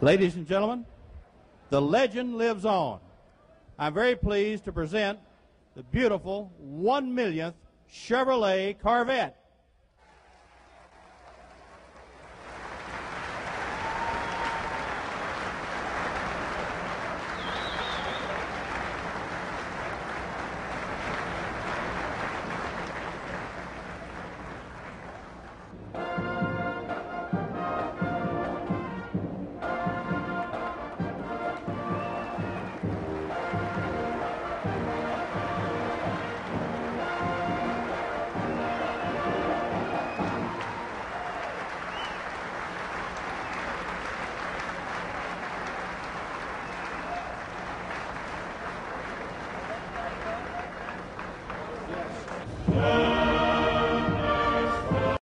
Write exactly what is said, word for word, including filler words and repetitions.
Ladies and gentlemen, the legend lives on. I'm very pleased to present the beautiful one millionth Chevrolet Corvette.